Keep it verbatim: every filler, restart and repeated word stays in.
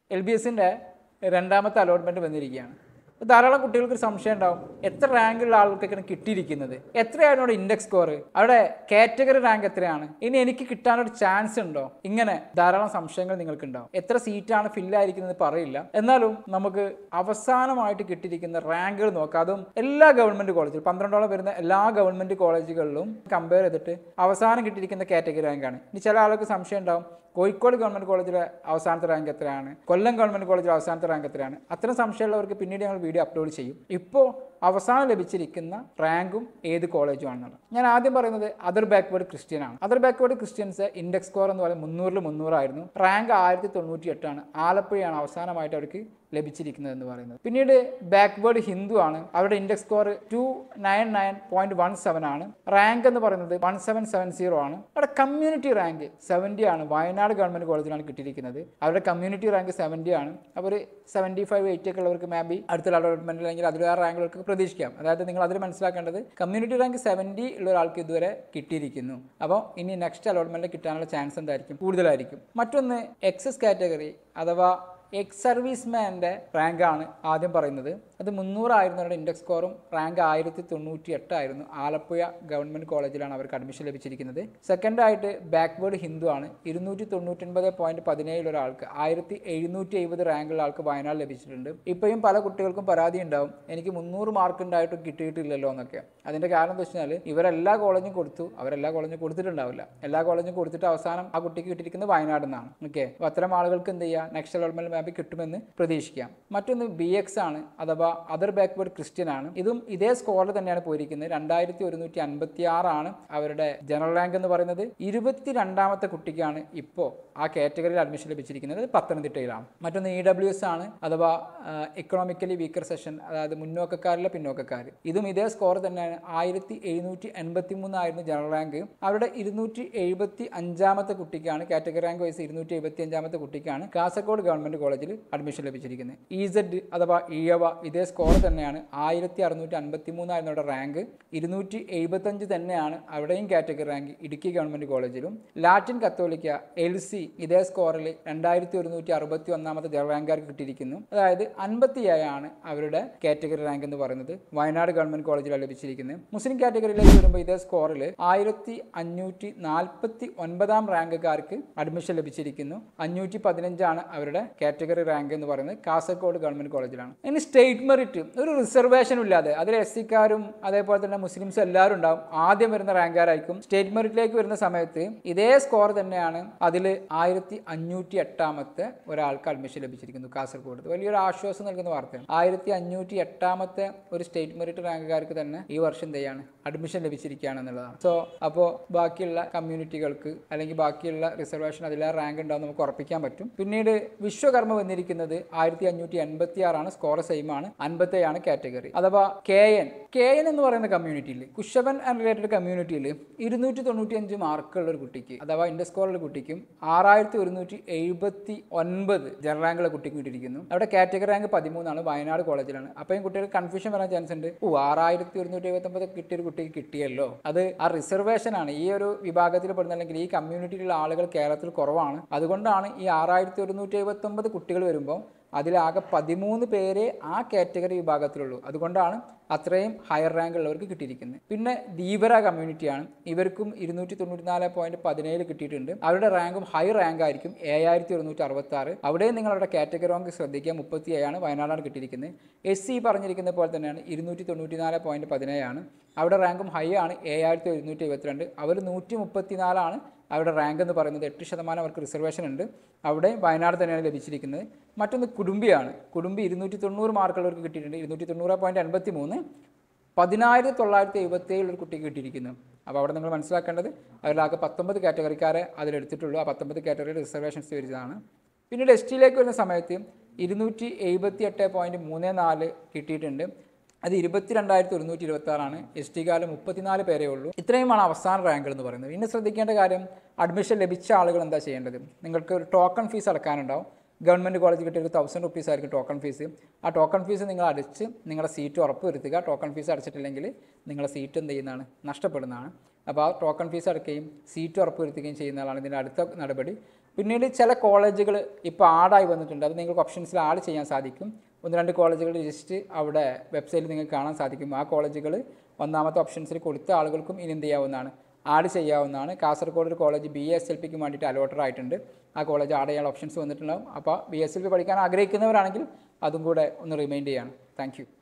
L B എസിൻ്റെ രണ്ടാമത്തെ allotment വന്നിരിക്കുകയാണ്. ധാരാളം കുട്ടികൾക്ക് സംശയം ഉണ്ടാവും, എത്ര റാങ്കുള്ള ആൾക്കൊക്കെയാണ് കിട്ടിയിരിക്കുന്നത്, എത്രയാണ് അവിടെ ഇൻഡെക്സ് സ്കോർ, അവിടെ കാറ്റഗറി റാങ്ക് എത്രയാണ്, ഇനി എനിക്ക് കിട്ടാനൊരു ചാൻസ് ഉണ്ടോ, ഇങ്ങനെ ധാരാളം സംശയങ്ങൾ നിങ്ങൾക്ക് ഉണ്ടാവും. എത്ര സീറ്റാണ് ഫില്ലായിരിക്കുന്നത് പറയില്ല, എന്നാലും നമുക്ക് അവസാനമായിട്ട് കിട്ടിയിരിക്കുന്ന റാങ്കുകൾ നോക്കാം. അതും എല്ലാ ഗവൺമെൻറ് കോളേജിലും പന്ത്രണ്ടോളം വരുന്ന എല്ലാ ഗവൺമെൻറ് കോളേജുകളിലും കമ്പയർ ചെയ്തിട്ട് അവസാനം കിട്ടിയിരിക്കുന്ന കാറ്റഗറി റാങ്കാണ്. ഇനി ചില ആൾക്ക് സംശയം ഉണ്ടാവും, കോഴിക്കോട് ഗവൺമെൻറ് കോളേജിലെ അവസാനത്തെ റാങ്ക് എത്രയാണ്, കൊല്ലം ഗവൺമെൻറ് കോളേജിലെ അവസാനത്തെ റാങ്ക് എത്രയാണ്, അത്തരം സംശയമുള്ളവർക്ക് പിന്നീട് ഞങ്ങൾ വീഡിയോ അപ്ലോഡ് ചെയ്യും. ഇപ്പോൾ അവസാനം ലഭിച്ചിരിക്കുന്ന റാങ്കും ഏത് കോളേജുമാണെന്നുള്ളത്. ഞാൻ ആദ്യം പറയുന്നത് അതർ ബാക്ക്വേർഡ് ക്രിസ്ത്യൻ ആണ്. Other backward Christians index score എന്ന് പറയുന്നത് മുന്നൂറിൽ മുന്നൂറായിരുന്നു. റാങ്ക് ആയിരത്തി തൊണ്ണൂറ്റി എട്ടാണ്. ആലപ്പുഴയാണ് അവസാനമായിട്ട് അവർക്ക് ലഭിച്ചിരിക്കുന്നത് എന്ന് പറയുന്നത്. പിന്നീട് ബാക്ക്വേർഡ് ഹിന്ദു ആണ്. അവരുടെ index score two nine nine point one seven ആണ്. റാങ്ക് എന്ന് പറയുന്നത് വൺ സെവൻ സെവൻ സീറോ ആണ്. അവിടെ കമ്മ്യൂണിറ്റി റാങ്ക് സെവൻറ്റി ആണ്. വയനാട് ഗവൺമെന്റ് കോളേജിലാണ് കിട്ടിയിരിക്കുന്നത്. അവരുടെ കമ്മ്യൂണിറ്റി റാങ്ക് സെവൻറ്റി ആണ്. അവർ സെവൻറ്റി ഫൈവ് എയ്റ്റി ഒക്കെ ഉള്ളവർക്ക് മേ ബി അടുത്ത അലോട്ട്മെന്റ് അല്ലെങ്കിൽ അതിലേറെ റാങ്കുകൾക്ക് പ്രതീക്ഷിക്കാം. അതായത് നിങ്ങൾ അതിൽ മനസ്സിലാക്കേണ്ടത് കമ്മ്യൂണിറ്റി റാങ്ക് സെവൻറ്റി ഉള്ള ഒരാൾക്ക് ഇതുവരെ കിട്ടിയിരിക്കുന്നു. അപ്പോൾ ഇനി നെക്സ്റ്റ് അലോട്ട്മെന്റിൽ കിട്ടാനുള്ള ചാൻസ് എന്തായിരിക്കും, കൂടുതലായിരിക്കും. മറ്റൊന്ന് എക്സസ് കാറ്റഗറി അഥവാ എക്സ് സർവീസ്മാൻ്റെ റാങ്കാണ് ആദ്യം പറയുന്നത്. അത് മുന്നൂറായിരുന്നു അവരുടെ ഇൻഡെക്സ് സ്കോറും. റാങ്ക് ആയിരത്തി തൊണ്ണൂറ്റി എട്ടായിരുന്നു. ആലപ്പുഴ ഗവൺമെൻറ് കോളേജിലാണ് അവർക്ക് അഡ്മിഷൻ ലഭിച്ചിരിക്കുന്നത്. സെക്കൻഡായിട്ട് ബാക്ക്വേർഡ് ഹിന്ദു ആണ്. ഇരുന്നൂറ്റി തൊണ്ണൂറ്റൊൻപത് പോയിന്റ് പതിനേഴിൽ ഒരാൾക്ക് ആയിരത്തി എഴുന്നൂറ്റി എഴുപത് റാങ്കുള്ള ആൾക്ക് വയനാട് ലഭിച്ചിട്ടുണ്ട്. ഇപ്പോഴും പല കുട്ടികൾക്കും പരാതി ഉണ്ടാവും, എനിക്ക് മുന്നൂറ് മാർക്ക് ഉണ്ടായിട്ടും കിട്ടിയിട്ടില്ലല്ലോ എന്നൊക്കെ. അതിൻ്റെ കാരണം എന്താ വെച്ചാൽ ഇവരെല്ലാ കോളേജും കൊടുത്തു, അവരെല്ലാ കോളേജും കൊടുത്തിട്ടുണ്ടാവില്ല. എല്ലാ കോളേജും കൊടുത്തിട്ട് അവസാനം ആ കുട്ടിക്ക് കിട്ടിയിരിക്കുന്നത് വയനാട് നിന്നാണ്. ഓക്കെ, അപ്പോൾ അത്തരം ആളുകൾക്ക് എന്ത് ചെയ്യുക, നെക്സ്റ്റ് അലോട്ട്മെന്റ് മാപ്പി കിട്ടുമെന്ന് പ്രതീക്ഷിക്കാം. മറ്റൊന്ന് ബി എക്സ് ആണ് അഥവാ അതർ ബാക്ക്വേർഡ് ക്രിസ്ത്യൻ ആണ്. ഇതും ഇതേ സ്കോറിൽ തന്നെയാണ് പോയിരിക്കുന്നത്. രണ്ടായിരത്തി ഒരുന്നൂറ്റി അൻപത്തി ആറാണ് അവരുടെ ജനറൽ റാങ്ക് എന്ന് പറയുന്നത്. ഇരുപത്തി രണ്ടാമത്തെ കുട്ടിക്കാണ് ഇപ്പോൾ ആ കാറ്റഗറിയിൽ അഡ്മിഷൻ ലഭിച്ചിരിക്കുന്നത്. പത്തനംതിട്ടയിലാണ്. മറ്റൊന്ന് ഇ ഡബ്ല്യു എസ് ആണ് അഥവാ എക്കണോമിക്കലി വീക്കർ സെഷൻ, അതായത് മുന്നോക്കക്കാരിലെ പിന്നോക്കക്കാർ. ഇതും ഇതേ സ്കോർ തന്നെയാണ്. ആയിരത്തി എഴുന്നൂറ്റി എൺപത്തി മൂന്നായിരുന്നു ജനറൽ റാങ്ക്. അവരുടെ ഇരുന്നൂറ്റി എഴുപത്തി അഞ്ചാമത്തെ കുട്ടിക്കാണ് കാറ്റഗറി റാങ്ക് വൈസ് ഇരുന്നൂറ്റി എഴുപത്തി അഞ്ചാമത്തെ കുട്ടിക്കാണ് കാസർഗോഡ് ഗവൺമെന്റ് കോളേജിൽ അഡ്മിഷൻ ലഭിച്ചിരിക്കുന്നത്. ഇസഡ് അഥവാ ഈഴവ ഇതേ സ്കോർ തന്നെയാണ്. ആയിരത്തി അറുന്നൂറ്റി അൻപത്തി മൂന്നായിരുന്നു അവരുടെ റാങ്ക്. ഇരുന്നൂറ്റി എഴുപത്തി അഞ്ച് തന്നെയാണ് അവിടെയും കാറ്റഗറി റാങ്ക് ഇടുക്കി ഗവൺമെന്റ് കോളേജിലും. ലാറ്റിൻ കത്തോലിക്ക എൽ സി ഇതേ സ്കോറിൽ രണ്ടായിരത്തി ഒരുന്നൂറ്റി അറുപത്തി ഒന്നാമത്തെ ജനറൽ റാങ്കാർക്ക് കിട്ടിയിരിക്കുന്നു. അതായത് അൻപത്തി ഏഴാണ് അവരുടെ കാറ്റഗറി റാങ്ക് എന്ന് പറയുന്നത്. വയനാട് ഗവൺമെന്റ് കോളേജിലാണ് ലഭിച്ചിരിക്കുന്നത്. മുസ്ലിം കാറ്റഗറിയിലേക്ക് വരുമ്പോൾ ഇതേ സ്കോറിൽ ആയിരത്തി അഞ്ഞൂറ്റി നാൽപ്പത്തി ഒൻപതാം റാങ്കുകാർക്ക് അഡ്മിഷൻ ലഭിച്ചിരിക്കുന്നു. അഞ്ഞൂറ്റി പതിനഞ്ചാണ് അവരുടെ കാറ്റഗറി റാങ്ക് എന്ന് പറയുന്നത്. കാസർഗോഡ് ഗവൺമെന്റ് കോളേജിലാണ്. ഇനി സ്റ്റേറ്റ് മെറിറ്റ് ഒരു റിസർവേഷനും ഇല്ലാതെ അതിൽ എസ് സിക്കാരും അതേപോലെ തന്നെ മുസ്ലിംസും എല്ലാവരും ഉണ്ടാവും. ആദ്യം വരുന്ന റാങ്കാരായിരിക്കും. സ്റ്റേറ്റ് മെറിറ്റിലേക്ക് വരുന്ന സമയത്ത് ഇതേ സ്കോർ തന്നെയാണ്. അതിൽ ആയിരത്തി അഞ്ഞൂറ്റി എട്ടാമത്തെ ഒരാൾക്ക് അഡ്മിഷൻ ലഭിച്ചിരിക്കുന്നു കാസർഗോഡ്. വലിയൊരു ആശ്വാസം നൽകുന്ന വാർത്തയാണ്. ആയിരത്തി അഞ്ഞൂറ്റി എട്ടാമത്തെ ഒരു സ്റ്റേറ്റ് മെറിറ്റ് റാങ്കുകാർക്ക് തന്നെ ഈ വർഷം എന്തെയാണ് അഡ്മിഷൻ ലഭിച്ചിരിക്കുകയാണ് എന്നുള്ളതാണ്. സോ അപ്പോൾ ബാക്കിയുള്ള കമ്മ്യൂണിറ്റികൾക്ക് അല്ലെങ്കിൽ ബാക്കിയുള്ള റിസർവേഷൻ അതിലെ റാങ്ക് ഉണ്ടാവും നമുക്ക് ഉറപ്പിക്കാൻ പറ്റും. പിന്നീട് വിശ്വകർമ്മ വന്നിരിക്കുന്നത് ആയിരത്തി അഞ്ഞൂറ്റി എൺപത്തി ആറാണ്. സ്കോർ സെയിം ആണ്. അൻപത്തേഴാണ് കാറ്റഗറി. അഥവാ കെ എൻ കെ എൻ എന്ന് പറയുന്ന കമ്മ്യൂണിറ്റിയിൽ കുശവൻ ആൻഡ് റിലേറ്റഡ് കമ്മ്യൂണിറ്റിയിൽ ഇരുന്നൂറ്റി തൊണ്ണൂറ്റി അഞ്ച് മാർക്കുള്ള ഒരു കുട്ടിക്ക് അഥവാ ഇൻഡെക്സ് സ്കോറുള്ള കുട്ടിക്കും ആറായിരത്തി ഒരുന്നൂറ്റി എഴുപത്തി ഒൻപത് ജനറൽ റാങ്കുള്ള കുട്ടിക്ക് കിട്ടിയിരിക്കുന്നു. അവിടെ കാറ്റഗറി റാങ്ക് പതിമൂന്നാണ്. വയനാട് കോളേജിലാണ്. അപ്പം കുട്ടികൾക്ക് കൺഫ്യൂഷൻ വരാൻ ചാൻസ് ഉണ്ട്. ഓ ആറായിരത്തി ഒരുന്നൂറ്റി എഴുപത്തി ഒമ്പത് കിട്ടിയ ഒരു കുട്ടിക്ക് കിട്ടിയല്ലോ, അത് ആ റിസർവേഷൻ ആണ്. ഈ ഒരു വിഭാഗത്തിൽ പെടുന്ന അല്ലെങ്കിൽ ഈ കമ്മ്യൂണിറ്റിയിലുള്ള ആളുകൾ കേരളത്തിൽ കുറവാണ്. അതുകൊണ്ടാണ് ഈ ആറായിരത്തി ഒരുന്നൂറ്റി എഴുപത്തി ഒമ്പത് കുട്ടികൾ വരുമ്പോൾ അതിലാകെ പതിമൂന്ന് പേരെ ആ കാറ്റഗറി വിഭാഗത്തിലുള്ളൂ. അതുകൊണ്ടാണ് അത്രയും ഹയർ റാങ്ക് ഉള്ളവർക്ക് കിട്ടിയിരിക്കുന്നത്. പിന്നെ ധീവര കമ്മ്യൂണിറ്റിയാണ്. ഇവർക്കും ഇരുന്നൂറ്റി തൊണ്ണൂറ്റി നാല് പോയിന്റ് പതിനേഴ് കിട്ടിയിട്ടുണ്ട്. അവരുടെ റാങ്കും ഹൈ റാങ്ക് ആയിരിക്കും. ഏഴായിരത്തി ഒരുന്നൂറ്റി അറുപത്തി ആറ്. അവിടെയും നിങ്ങളുടെ കാറ്റഗറി റാങ്ക് ശ്രദ്ധിക്കുക. മുപ്പത്തി ഏഴാണ്. വയനാടാണ് കിട്ടിയിരിക്കുന്നത്. എസ് സി പറഞ്ഞിരിക്കുന്ന പോലെ തന്നെയാണ്. ഇരുന്നൂറ്റി തൊണ്ണൂറ്റി നാല് പോയിന്റ് പതിനേഴാണ്. അവിടെ റാങ്കും ഹൈ ആണ്. ഏഴായിരത്തി ഒരുന്നൂറ്റി എഴുപത്തിരണ്ട്. അവർ നൂറ്റി മുപ്പത്തി നാലാണ് അവരുടെ റാങ്ക് എന്ന് പറയുന്നത്. എട്ട് ശതമാനം അവർക്ക് റിസർവേഷൻ ഉണ്ട്. അവിടെ വയനാട് തന്നെയാണ് ലഭിച്ചിരിക്കുന്നത്. മറ്റൊന്ന് കുടുംബിയാണ്. കുടുംബി ഇരുന്നൂറ്റി തൊണ്ണൂറ് മാർക്കുള്ളവർക്ക് കിട്ടിയിട്ടുണ്ട്. ഇരുന്നൂറ്റി തൊണ്ണൂറ് പോയിന്റ് എൺപത്തി മൂന്ന്. പതിനായിരത്തി തൊള്ളായിരത്തി എഴുപത്തി ഏഴ് ഒരു കുട്ടിക്ക് കിട്ടിയിരിക്കുന്നു. അപ്പോൾ അവിടെ നിങ്ങൾ മനസ്സിലാക്കേണ്ടത് അതിലാകെ പത്തൊമ്പത് കാറ്റഗറിക്കാരെ അതിലെടുത്തിട്ടുള്ളൂ. ആ പത്തൊമ്പത് കാറ്റഗറി റിസർവേഷൻസ് വരുന്നതാണ്. പിന്നീട് എസ് ടിയിലേക്ക് വരുന്ന സമയത്ത് ഇരുന്നൂറ്റി എഴുപത്തി എട്ട് പോയിന്റ് മൂന്ന് നാല് കിട്ടിയിട്ടുണ്ട്. അത് ഇരുപത്തി രണ്ടായിരത്തി ഒരുന്നൂറ്റി ഇരുപത്തി ആറാണ്. എസ് ടി കാലം മുപ്പത്തിനാല് പേരേ ഉള്ളൂ. ഇത്രയുമാണ് അവസാന റാങ്കുകൾ എന്ന് പറയുന്നത്. ഇനി ശ്രദ്ധിക്കേണ്ട കാര്യം, അഡ്മിഷൻ ലഭിച്ച ആളുകൾ എന്താ ചെയ്യേണ്ടത്? നിങ്ങൾക്ക് ഒരു ടോക്കൺ ഫീസ് അടക്കാനുണ്ടാവും. ഗവൺമെൻറ് കോളേജ് കിട്ടിയ ഒരു തൗസൻഡ് റുപ്പീസ് ആയിരിക്കും ടോക്കൺ ഫീസ്. ആ ടോക്കൺ ഫീസ് നിങ്ങൾ അടച്ച് നിങ്ങളുടെ സീറ്റ് ഉറപ്പ് വരുത്തുക. ടോക്കൺ ഫീസ് അടച്ചിട്ടില്ലെങ്കിൽ നിങ്ങളുടെ സീറ്റ് എന്ത് ചെയ്യുന്നതാണ്, നഷ്ടപ്പെടുന്നതാണ്. അപ്പോൾ ആ ടോക്കൺ ഫീസ് അടക്കുകയും സീറ്റ് ഉറപ്പ് വരുത്തുകയും ചെയ്യുന്ന ആളാണ് ഇതിൻ്റെ അടുത്ത നടപടി. പിന്നീട് ചില കോളേജുകൾ ഇപ്പോൾ ആഡായി വന്നിട്ടുണ്ട്. അത് നിങ്ങൾക്ക് ഓപ്ഷൻസിൽ ആഡ് ചെയ്യാൻ സാധിക്കും. ഒന്ന് രണ്ട് കോളേജുകൾ ജസ്റ്റ് അവിടെ വെബ്സൈറ്റിൽ നിങ്ങൾക്ക് കാണാൻ സാധിക്കും. ആ കോളേജുകൾ ഒന്നാമത്തെ ഓപ്ഷൻസിൽ കൊടുത്ത ആളുകൾക്കും ഇനി എന്ത് ചെയ്യാവുന്നതാണ്, ആഡ് ചെയ്യാവുന്നതാണ്. കാസർഗോഡ് ഒരു കോളേജ് ബി എസ് എൽ പിക്ക് വേണ്ടിയിട്ട് അലോട്ടഡ് ആയിട്ടുണ്ട്. ആ കോളേജ് ആഡ് ചെയ്യാൻ ഓപ്ഷൻസ് വന്നിട്ടുണ്ടാകും. അപ്പോൾ ബി എസ് എൽ പി പഠിക്കാൻ ആഗ്രഹിക്കുന്നവരാണെങ്കിൽ അതും കൂടെ ഒന്ന് റിമൈൻഡ് ചെയ്യാണ്. Thank U.